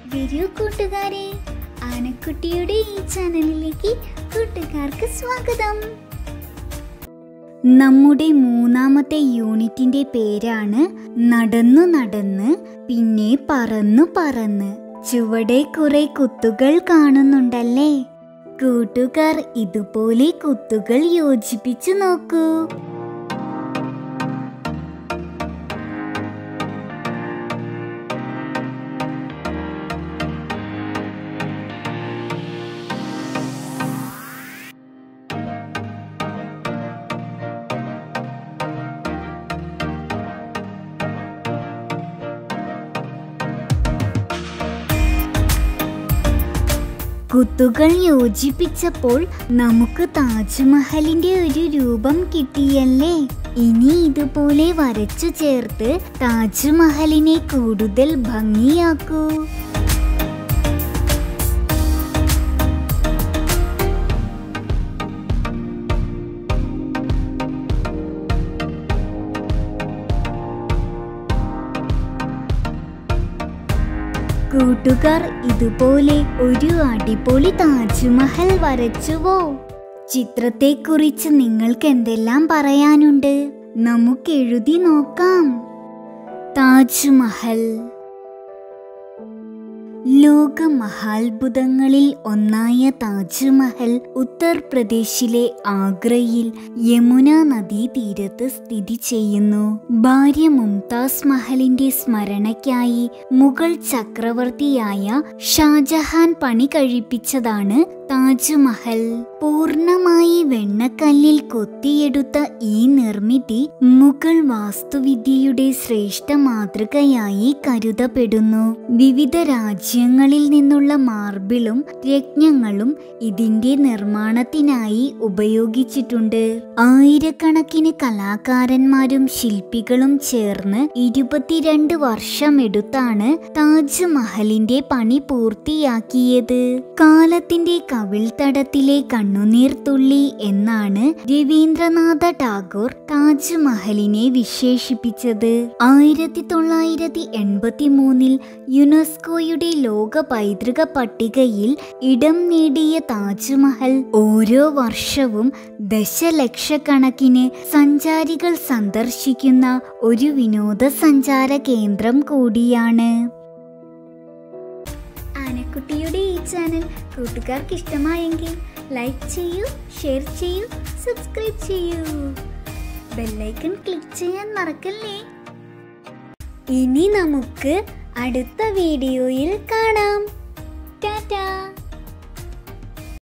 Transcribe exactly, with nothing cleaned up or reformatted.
വരൂ കൂട്ടുകാരെ, ആനക്കുട്ടിയുടെ ഈ ചാനലിലേക്ക് കൂട്ടുകാർക്ക് സ്വാഗതം. നമ്മുടെ മൂന്നാമത്തെ യൂണിറ്റിന്റെ പേരാണ് നടന്നു നടന്ന് പിന്നെ പറന്നു പറന്ന്. ചുവടെ കുറെ കുത്തുകൾ കാണുന്നുണ്ടല്ലേ? കൂട്ടുകാർ ഇതുപോലെ കുത്തുകൾ യോജിപ്പിച്ചു നോക്കൂ. കുത്തുകൾ യോജിപ്പിച്ചപ്പോൾ നമുക്ക് താജ്മഹലിന്റെ ഒരു രൂപം കിട്ടിയല്ലേ? ഇനി ഇതുപോലെ വരച്ചു ചേർത്ത് താജ്മഹലിനെ കൂടുതൽ ഭംഗിയാക്കൂ. കൂട്ടുകാർ ഇതുപോലെ ഒരു അടിപൊളി താജ്മഹൽ വരച്ചുവോ? ചിത്രത്തെക്കുറിച്ച് നിങ്ങൾക്ക് എന്തെല്ലാം പറയാനുണ്ട്? നമുക്ക് എഴുതി നോക്കാം. താജ്മഹൽ ലോക മഹാത്ഭുതങ്ങളിൽ ഒന്നായ താജ്മഹൽ ഉത്തർപ്രദേശിലെ ആഗ്രയിൽ യമുന നദീതീരത്ത് സ്ഥിതി ചെയ്യുന്നു. ഭാര്യ മുംതാസ് മഹലിന്റെ സ്മരണയ്ക്കായി മുഗൾ ചക്രവർത്തിയായ ഷാജഹാൻ പണി കഴിപ്പിച്ചതാണ് താജ്മഹൽ. പൂർണ്ണമായി വെണ്ണക്കല്ലിൽ കൊത്തിയെടുത്ത ഈ നിർമ്മിതി മുഗൾ വാസ്തുവിദ്യയുടെ ശ്രേഷ്ഠ മാതൃകയായി കരുതപ്പെടുന്നു. വിവിധ രാജ്യങ്ങളിൽ നിന്നുള്ള മാർബിളും രത്നങ്ങളും ഇതിന്റെ നിർമ്മാണത്തിനായി ഉപയോഗിച്ചിട്ടുണ്ട്. ആയിരക്കണക്കിന് കലാകാരന്മാരും ശില്പികളും ചേർന്ന് ഇരുപത്തിരണ്ട് വർഷമെടുത്താണ് താജ്മഹലിന്റെ പണി പൂർത്തിയാക്കിയത്. കാലത്തിന്റെ കവിൾത്തടത്തിലെ കണ്ണുനീർ തുള്ളി എന്നാണ് രവീന്ദ്രനാഥ ടാഗോർ താജ്മഹലിനെ വിശേഷിപ്പിച്ചത്. ആയിരത്തി തൊള്ളായിരത്തി എൺപത്തി മൂന്നിൽ യുനെസ്കോയുടെ ലോക പൈതൃക പട്ടികയിൽ ഇടം നേടിയ താജ്മഹൽ ഓരോ വർഷവും ദശലക്ഷക്കണക്കിന് സഞ്ചാരികൾ സന്ദർശിക്കുന്ന ഒരു വിനോദസഞ്ചാര കേന്ദ്രം കൂടിയാണ്. ആനക്കുട്ടിയുടെ ഈ ചാനൽ കൂട്ടുകാർക്ക് ഇഷ്ടമായെങ്കിൽ ലൈക്ക് ചെയ്യൂ, ഷെയർ ചെയ്യൂ, സബ്സ്ക്രൈബ് ചെയ്യൂ. ബെല്ലൈക്കൺ ക്ലിക്ക് ചെയ്യാൻ മറക്കല്ലേ. ഇനി നമുക്ക് അടുത്ത വീഡിയോയിൽ കാണാം.